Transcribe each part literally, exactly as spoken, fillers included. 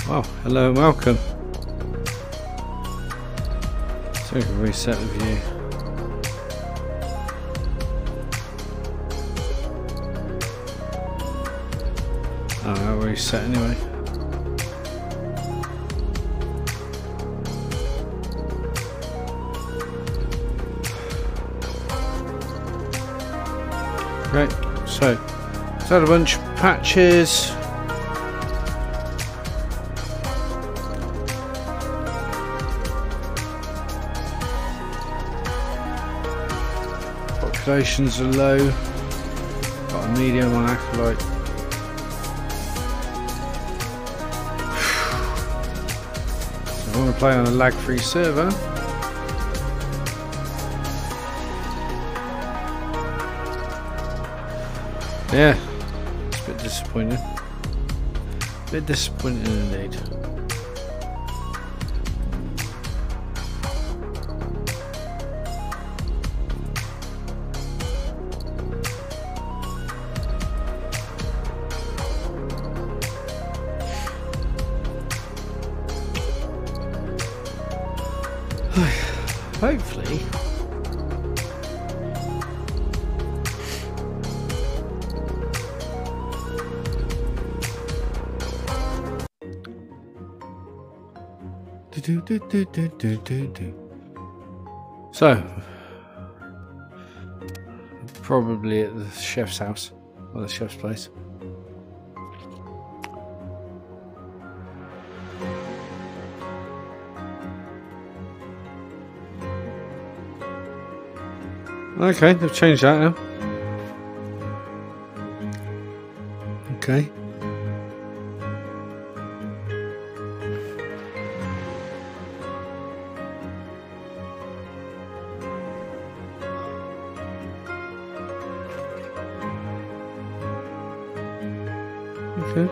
Wow, hello and welcome. So we can reset the view. Oh, I'll reset anyway. Great, so let's add a bunch of patches. Populations are low. Got a medium on Acolyte. So I want to play on a lag-free server. Yeah, it's a bit disappointing. A bit disappointing indeed. Hopefully. Do, do, do, do, do, do, do. So, probably at the chef's house or the chef's place. Okay, they've changed that now. Okay. Okay.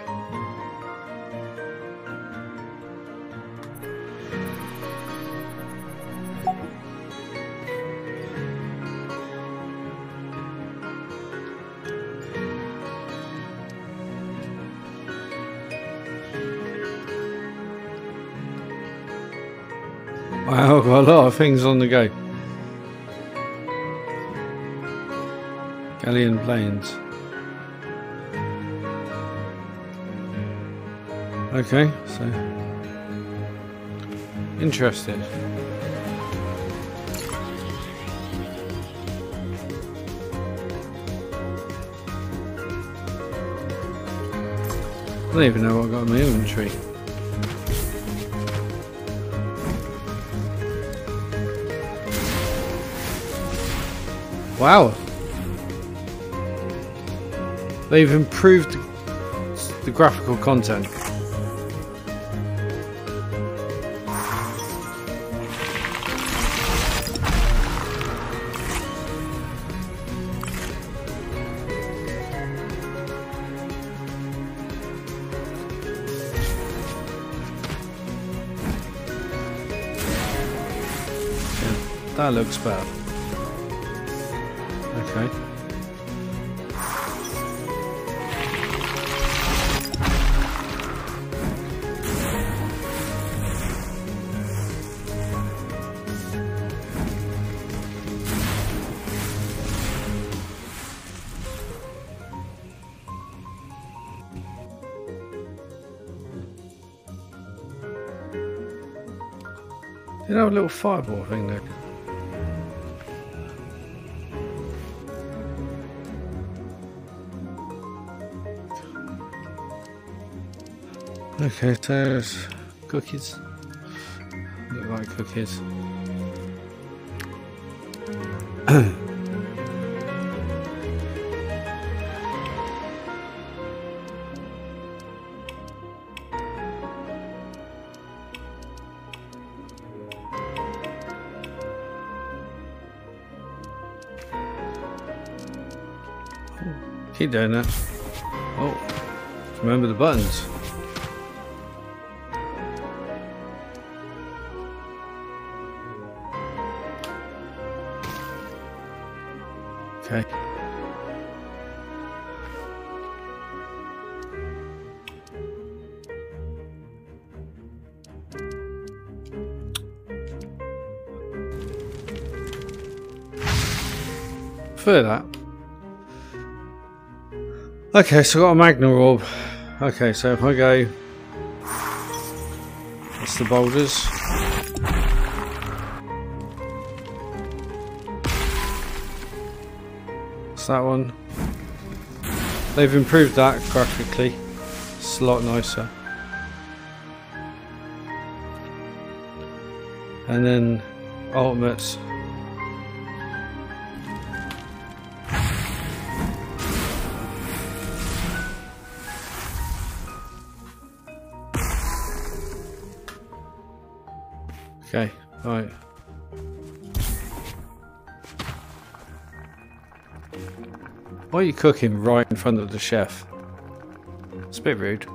Wow, I've got a lot of things on the go. Galleon planes. Okay, so interesting. I don't even know what I got in my inventory. Wow, they've improved the graphical content. Yeah, that looks better. Okay. Did I have a little fireball thing there? Okay, so there's cookies. Look like cookies. Keep doing that. Oh, remember the buttons. Okay. prefer that. Okay, so I've got a Magna Orb. Okay, so if I go... That's the boulders. It's that one. They've improved that graphically. It's a lot nicer. And then ultimates. Okay, right. Why are you cooking right in front of the chef? It's a bit rude.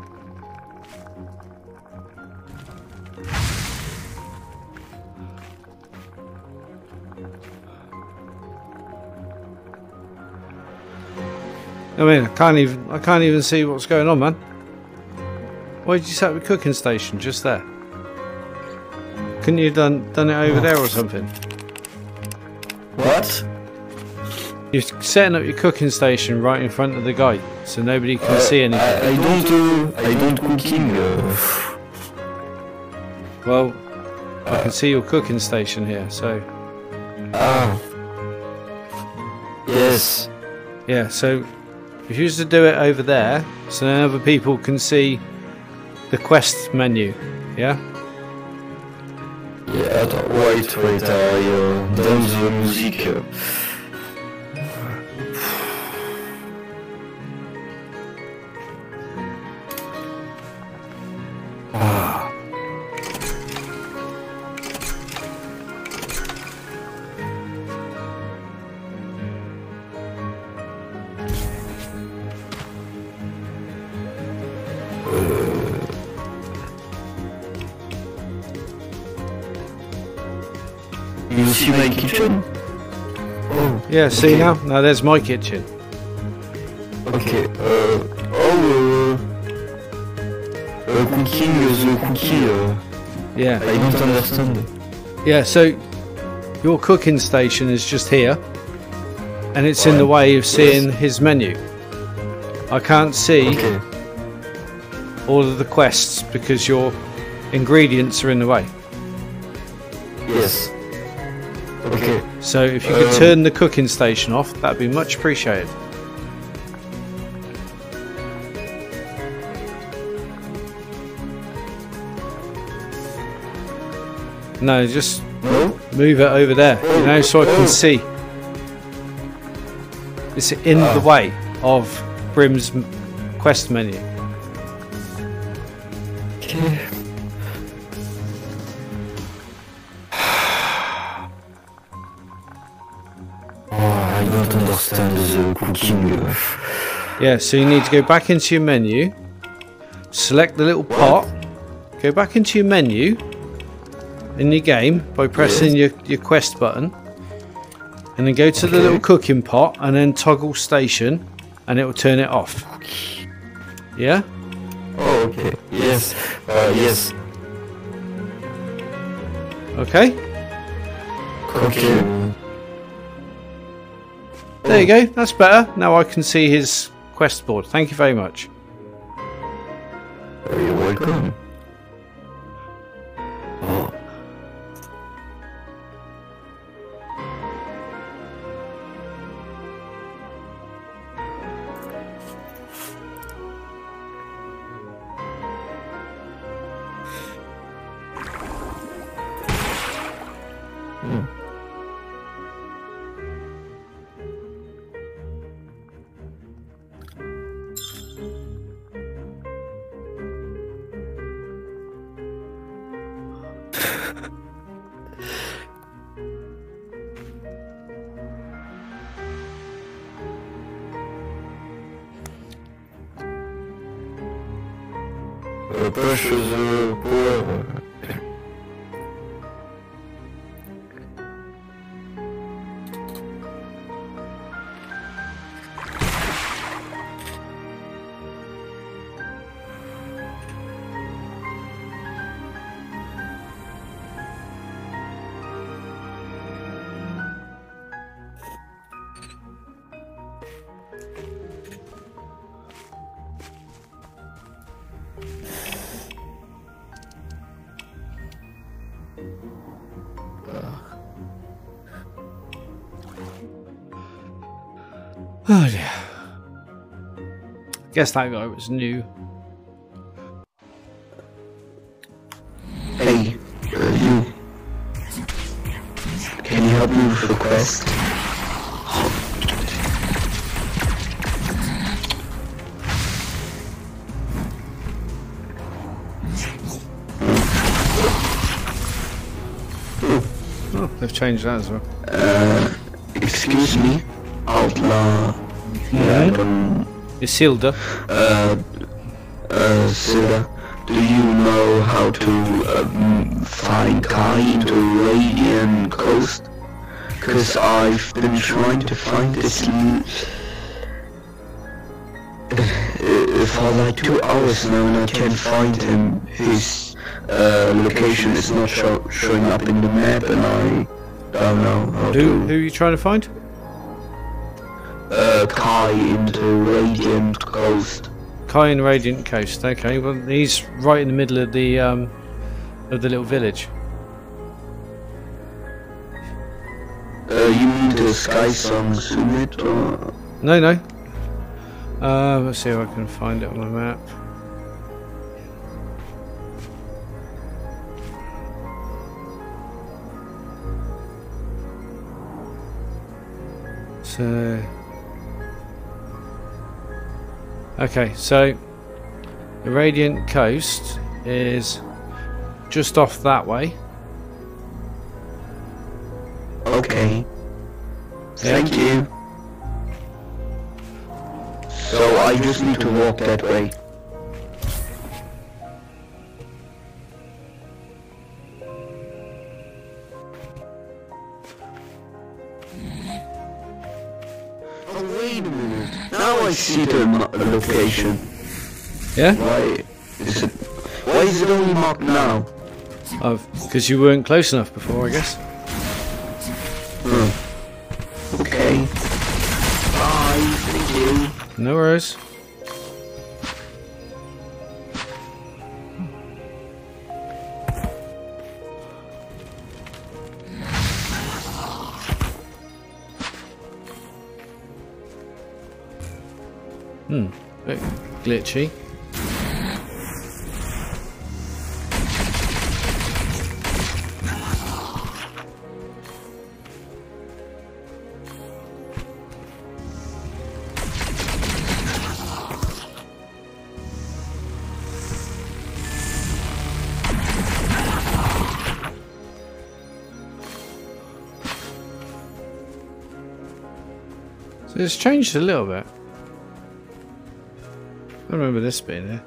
I mean, I can't even I can't even see what's going on, man. Why did you set up a cooking station just there? Couldn't you have done done it over there or something? What? You're setting up your cooking station right in front of the guy, so nobody can uh, see anything. I, I don't do I don't cooking. Uh... Well, I can see your cooking station here, so. Ah. Yes. Yeah, so if you used to do it over there, so then other people can see the quest menu, yeah? Yeah, wait, wait, I uh, down the music. Uh... Ah. You see my kitchen? Oh. Yeah, see okay. now? Now there's my kitchen. Okay, uh, oh, uh, uh, cooking the cookie, uh, Yeah. I don't understand. Yeah, so your cooking station is just here, and it's in the way of seeing yes. his menu. I can't see okay. all of the quests because your ingredients are in the way. Yes. Okay. So if you could um, turn the cooking station off, that'd be much appreciated. No, just no? move it over there, you know, so I can see. It's in uh. the way of Brim's quest menu. Okay. I don't understand the cooking. Yeah, so you need to go back into your menu, select the little pot, go back into your menu in your game by pressing yes. your, your quest button, and then go to okay. the little cooking pot and then toggle station and it will turn it off. Yeah? Oh, okay. Yes. Uh, yes. Okay? Okay. There you go, that's better. Now I can see his quest board. Thank you very much. You're welcome. Oh. Hmm. Uh, push the power. Oh dear. Guess that guy was new. Hey, uh, you. Can you help me with the quest? Oh, they've changed that as well. Uh, excuse me, Outlaw. Yeah, I don't... Isilda. Uh, uh, Silla, do you know how to um, find Kai into Radiant Coast? Cause I've been trying to find this l uh, for like two hours now and I can't find him. His uh, location is not show showing up in the map and I don't know how Who, to... who are you trying to find? Uh, Kai into Radiant Coast. Kai in Radiant Coast. Okay, well he's right in the middle of the um, of the little village. Uh, you mean the Sky Song Summit or... No, no. Uh, let's see if I can find it on my map. So, okay, so the Radiant Coast is just off that way. Okay. Thank you. So I just need to walk that way. Oh wait a minute. Now I see the mo- location. Yeah? Why is it? Why is it only marked now? Oh, because you weren't close enough before, I guess. Hmm. Okay. Bye. Thank you. No worries. Hmm, bit glitchy. So it's changed a little bit. I remember this being there.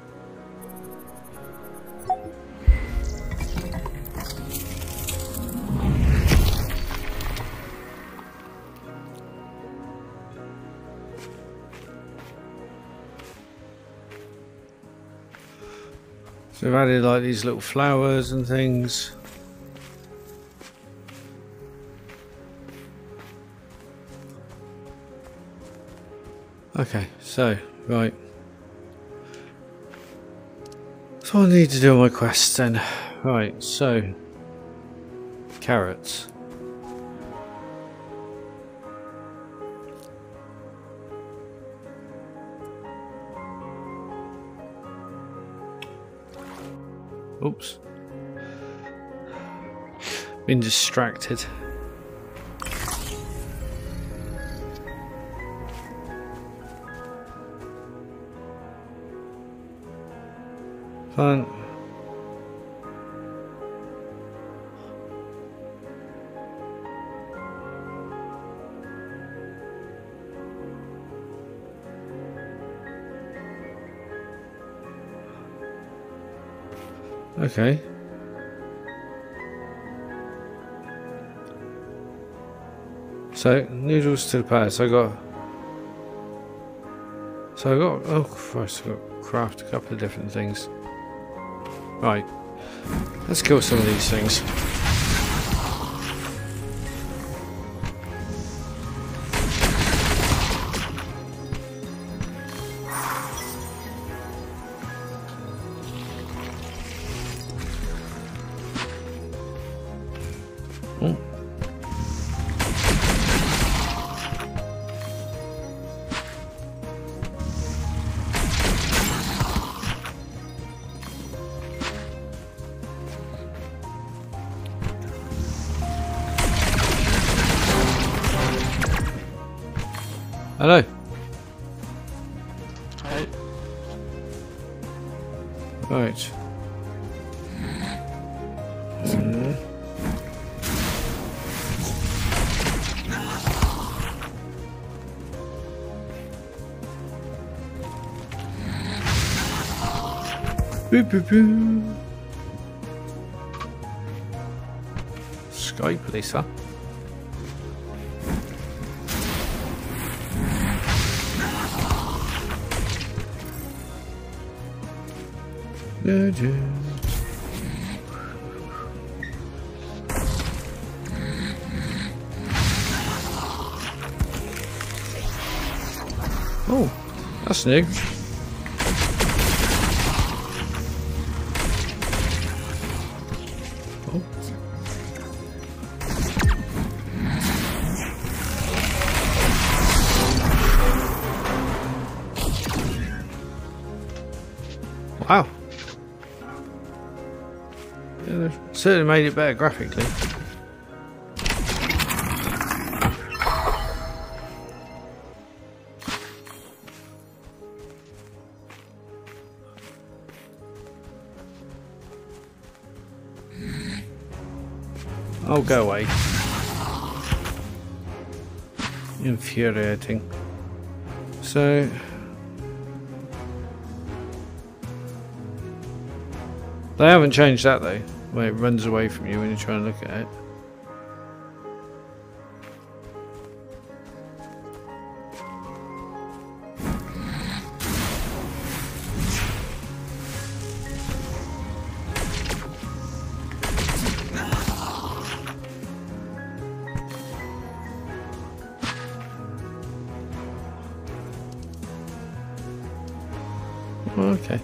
So they've added like these little flowers and things. Okay, so, right. So I need to do my quests then. Right, so carrots. Oops. Been distracted. Fun. Okay. So noodles to the palace. I got. So I got. Oh Christ! I got to craft a couple of different things. Right, let's kill some of these things. Oh. Hello. Hi. Right. Mm. Boo boo boo. Sky police, huh? Yeah, yeah. Oh, that's new. Oh. Wow. Yeah, they've certainly made it better graphically. Oh, go away. Infuriating. So... They haven't changed that though, where it runs away from you when you're trying to look at it. Okay.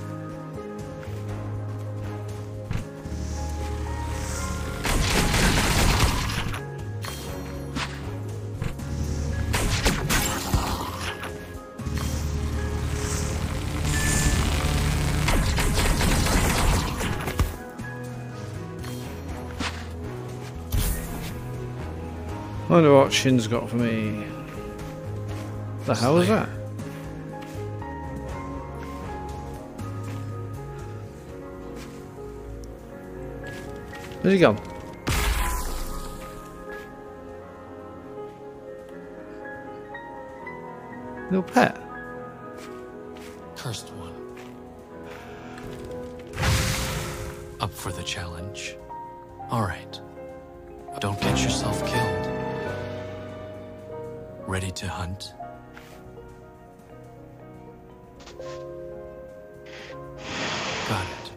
I wonder what Shin's got for me. The hell is that? Where's he gone? Little pet. Cursed one. Up for the challenge. Alright. Don't get yourself killed. Ready to hunt? Got it.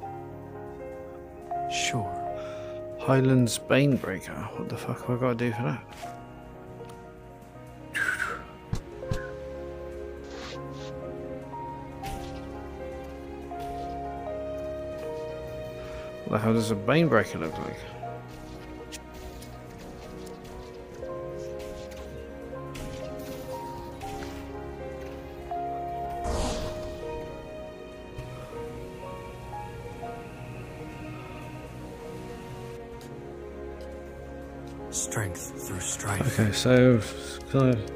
Sure. Highlands Banebreaker. What the fuck have I got to do for that? What the hell does a Banebreaker look like? Strength through strife. Okay, so kind of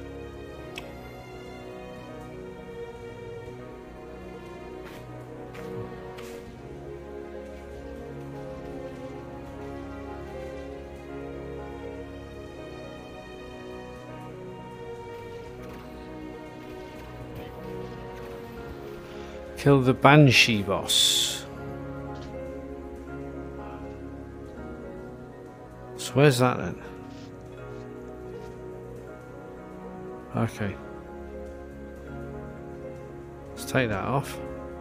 kill the Banshee boss. So where's that then? Okay. Let's take that off.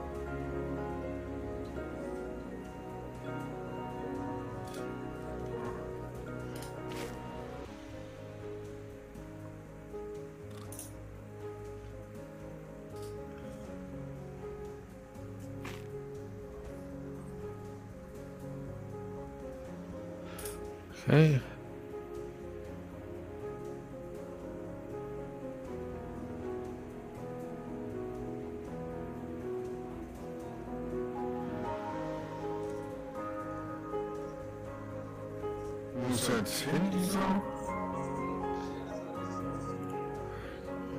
Okay. Wo ist jetzt hin, dieser?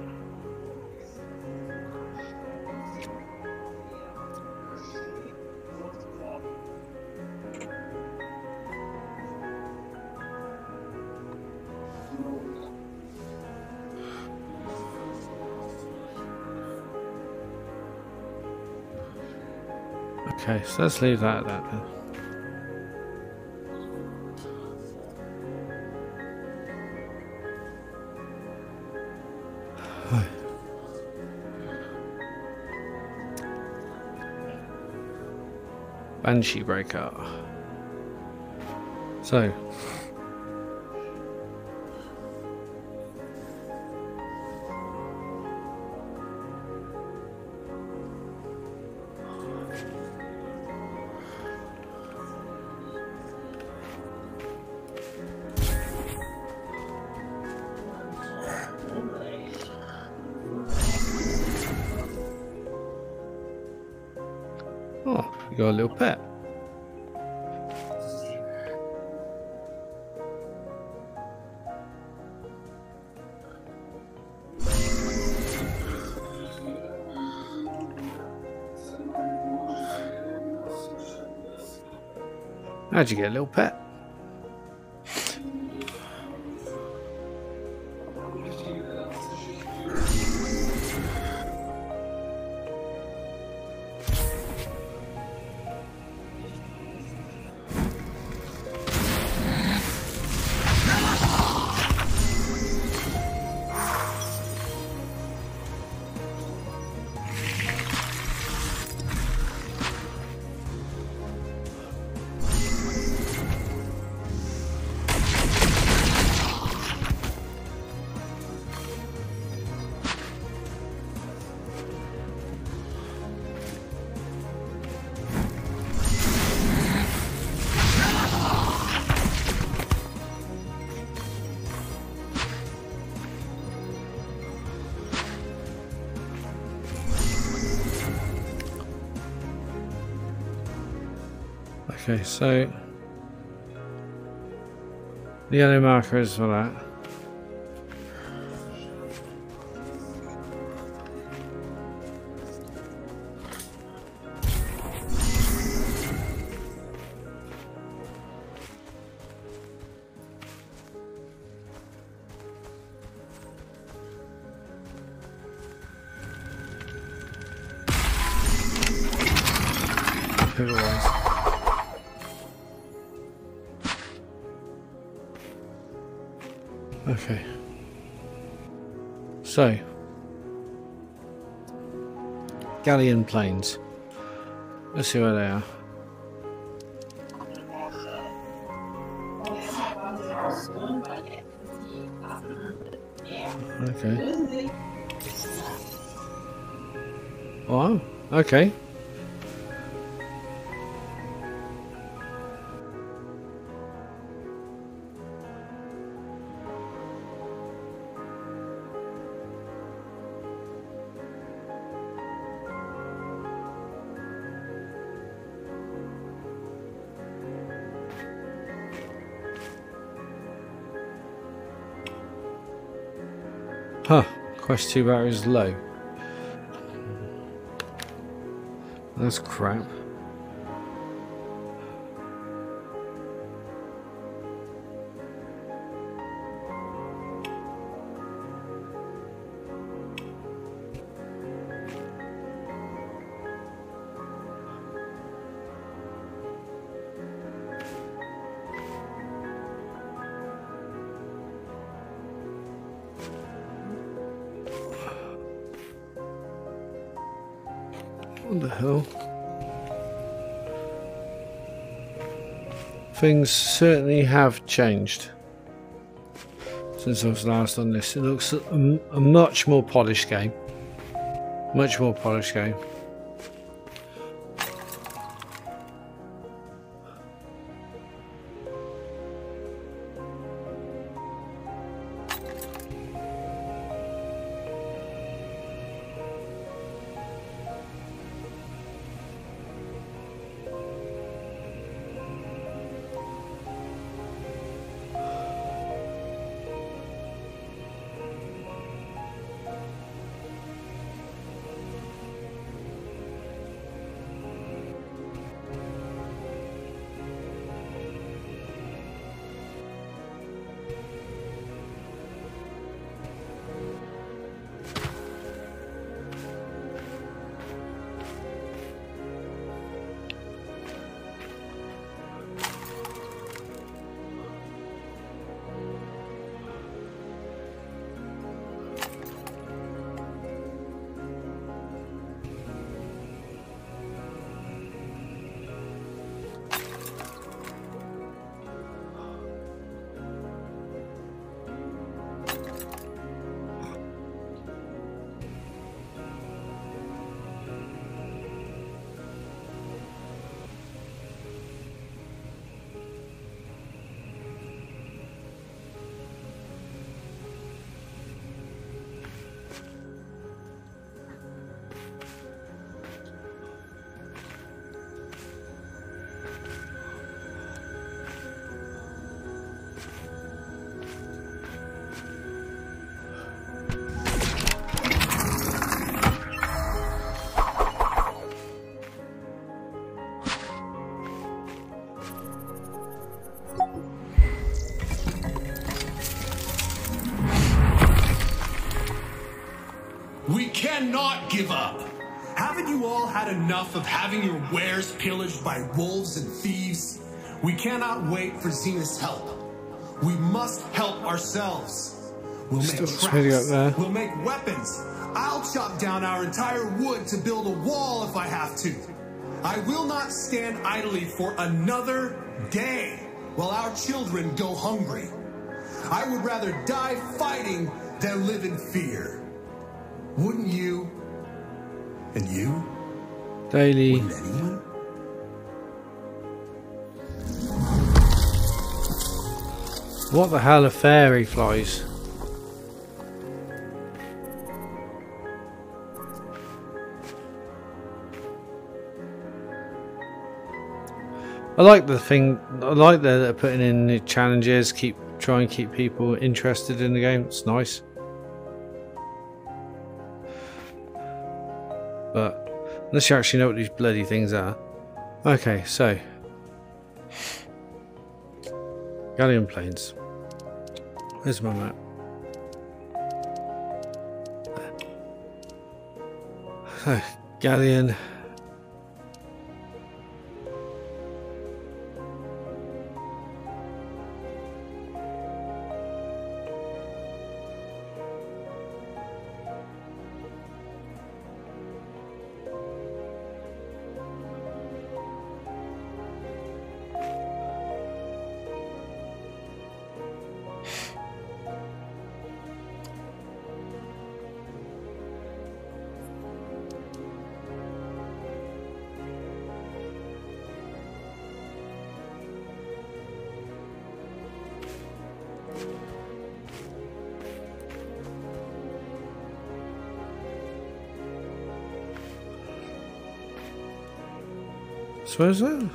Okay, so let's leave that at that then. Banshee breaker. So oh, you got a little pet. How'd you get a little pet? Okay, so the yellow marker is for that. Otherwise. Okay, so Galleon planes. Let's see where they are. Okay. Wow. Okay. Huh, quest two batteries low. That's crap. What the hell? Things certainly have changed since I was last on this. It looks a, a much more polished game. Much more polished game. cannot give up. Haven't you all had enough of having your wares pillaged by wolves and thieves? We cannot wait for Zenith's help. We must help ourselves. We'll make Still sweating up traps. there. We'll make weapons. I'll chop down our entire wood to build a wall if I have to. I will not stand idly for another day while our children go hungry. I would rather die fighting than live in fear. Wouldn't you? And you? Daily. Wouldn't anyone? What the hell are fairy flies? I like the thing. I like that they're putting in new challenges. Keep try and keep people interested in the game. It's nice. But unless you actually know what these bloody things are. Okay, so Galleon Plains. Where's my map? So, Galleon. So where's that?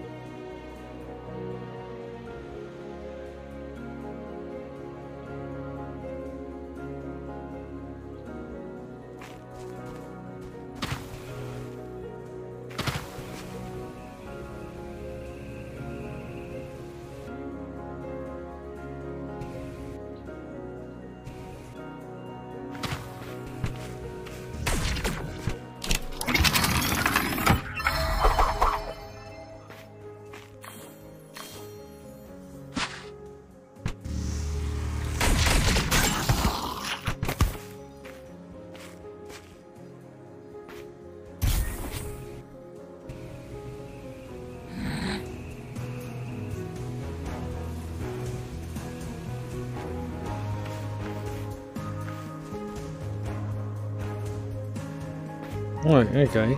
Right, okay.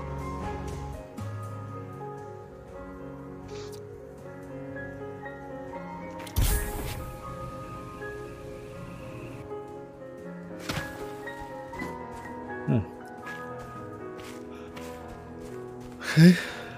Hmm. Okay.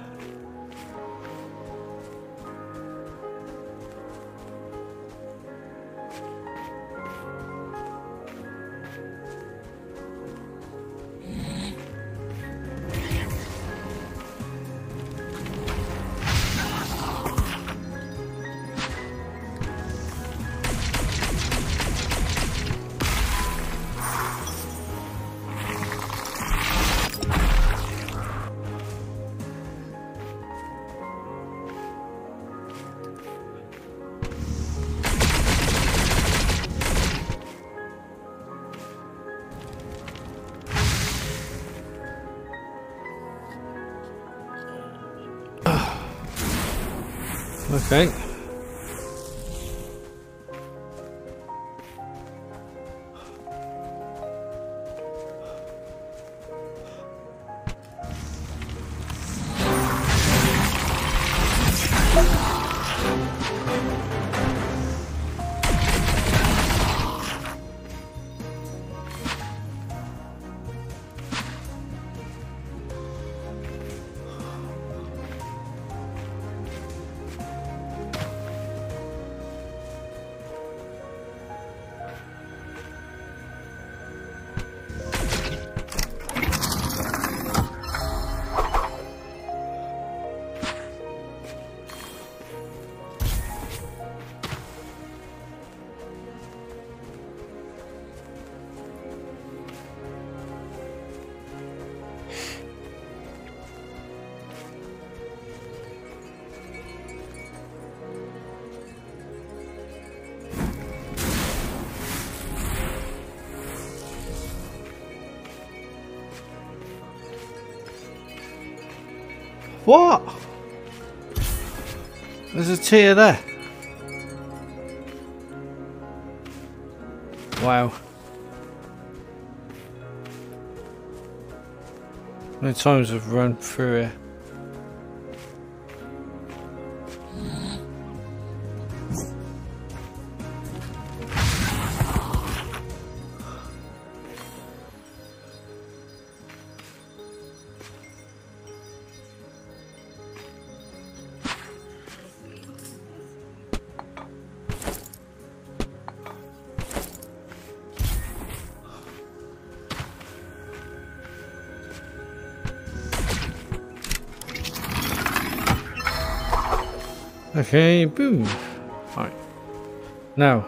Okay. What? There's a tier there. Wow. How many times I've run through here? Okay, boom. Alright. Now.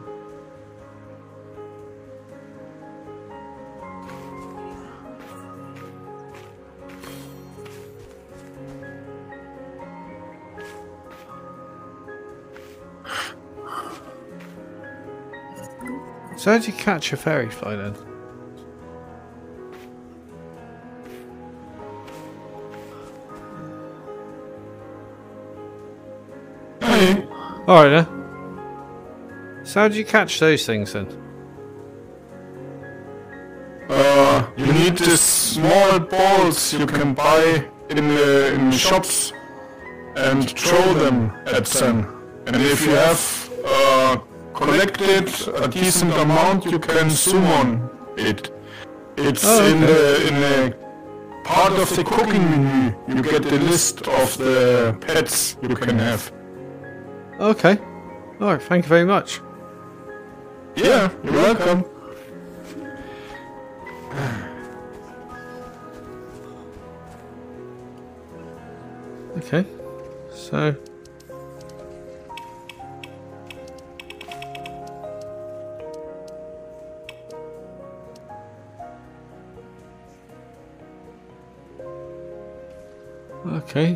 So how do you catch a fairy fly then? Alright then. So how do you catch those things then? Uh, you need these small balls you can buy in the in shops and throw them at them. And if you have uh, collected a decent amount, you can summon it. It's Oh, okay. in the in the part of the cooking menu. You get the list of the pets you can have. Okay. Alright, thank you very much. Yeah, you're welcome. Okay. So Okay.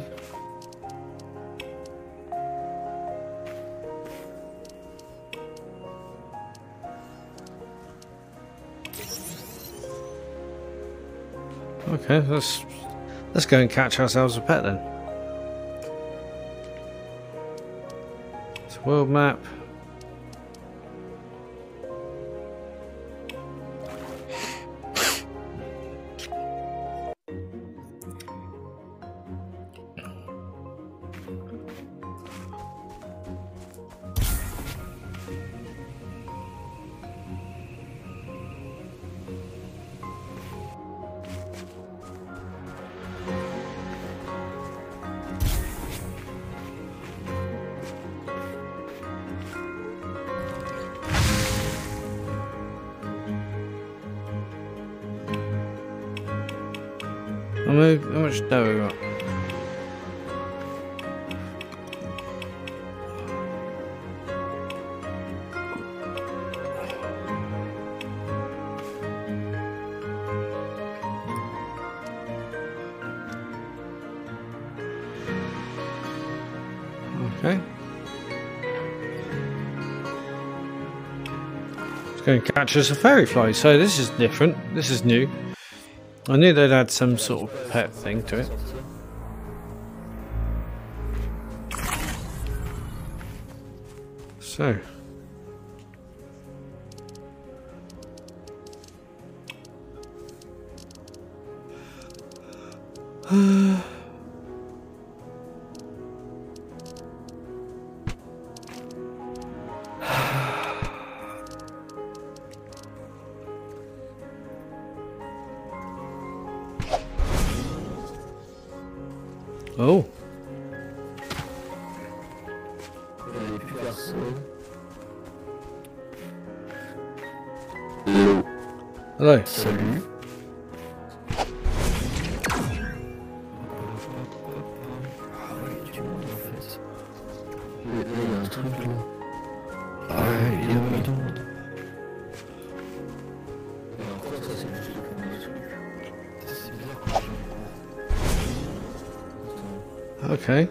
Okay, let's let's go and catch ourselves a pet then. It's a world map. How much, how much dough we got? Okay. It's going to catch us a fairy fly, so this is different. This is new. I knew they'd add some sort of pet thing to it. So. Oh. Hello. Hello. Salut. Il y a un truc là. Ah ouais, il y a pas de monde. Et encore ça c'est juste comme des trucs. C'est bizarre quand je me Okay.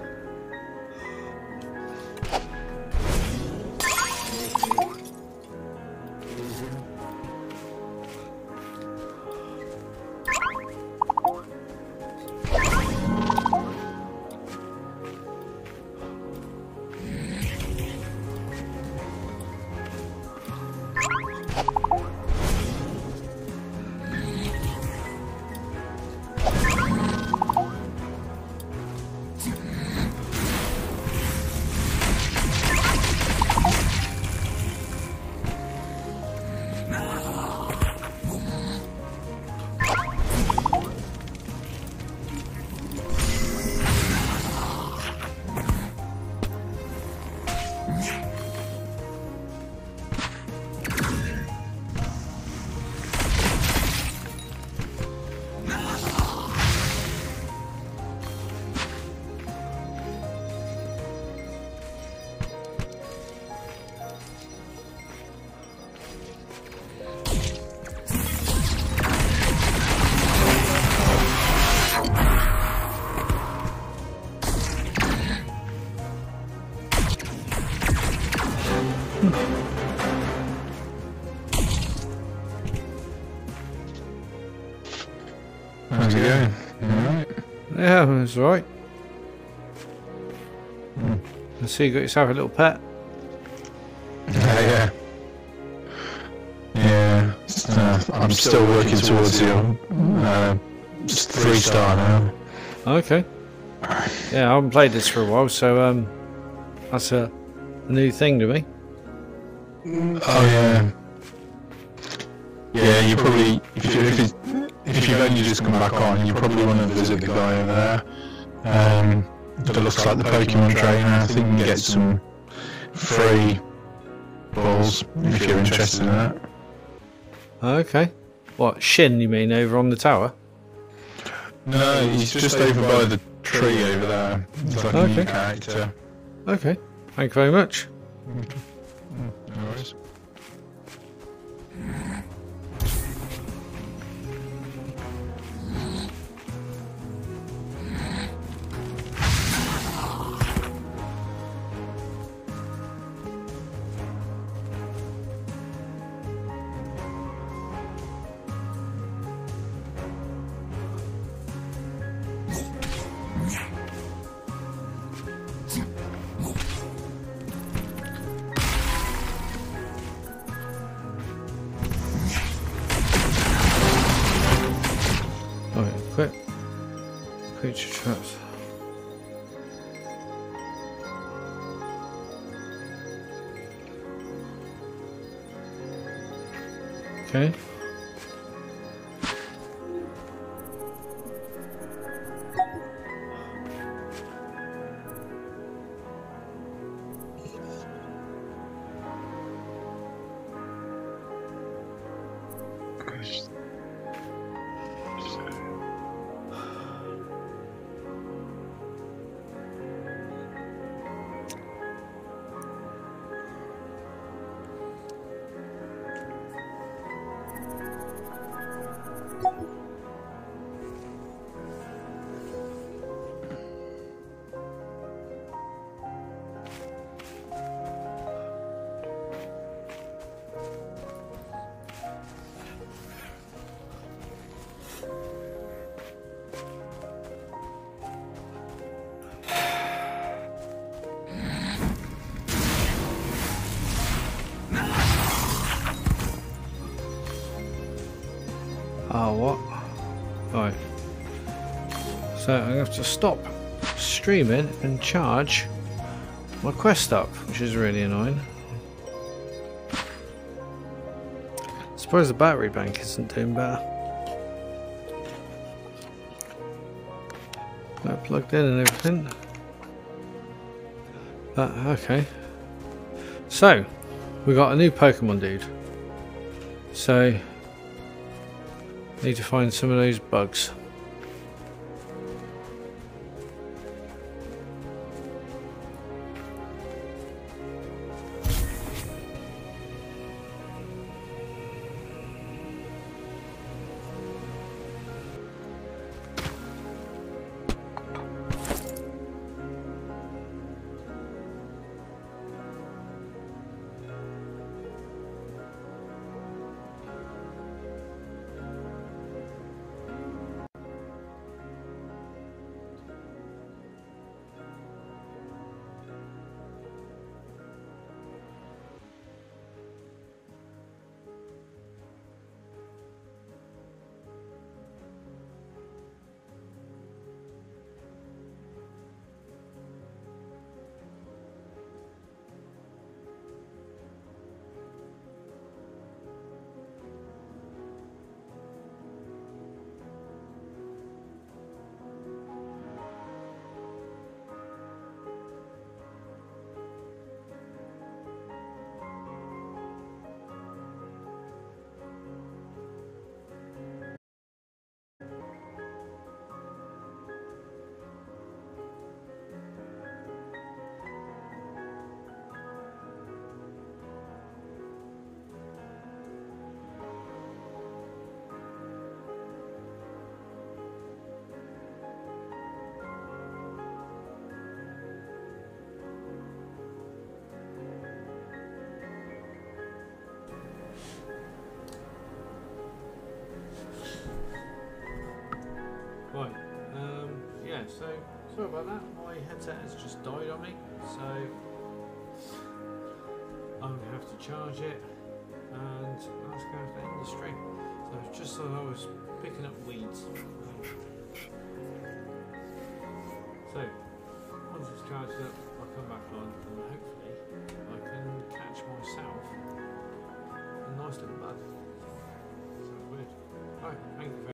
That's alright. Mm. I see you got yourself a little pet. Yeah, yeah. Yeah. Uh, I'm still working towards your uh, three star now. Okay. Yeah, I haven't played this for a while, so um, that's a, a new thing to me. Oh yeah. Yeah, you probably if you if, it, if you've only just come back on, you probably want to visit the guy over there. Um, that looks like the Pokemon trainer. I think you can get some free balls if you're interested in that. Okay. What, Shin you mean, over on the tower? No, he's just over by the tree over there. It's like a new Okay. character. Okay. Thank you very much. No worries. Alright, quick. Creature traps. Okay. Oh, what? Right. So I have to stop streaming and charge my quest up, which is really annoying. I suppose the battery bank isn't doing better. Got it plugged in and everything. But, okay. So, we got a new Pokemon dude. So, need to find some of those bugs. Sorry about that, my headset has just died on me, so I'm going to have to charge it, and that's going to have to end the stream. So just as I was picking up weeds. So, once it's charged up, I'll come back on, and hopefully I can catch myself a nice little bug. So weird. Alright, thank you very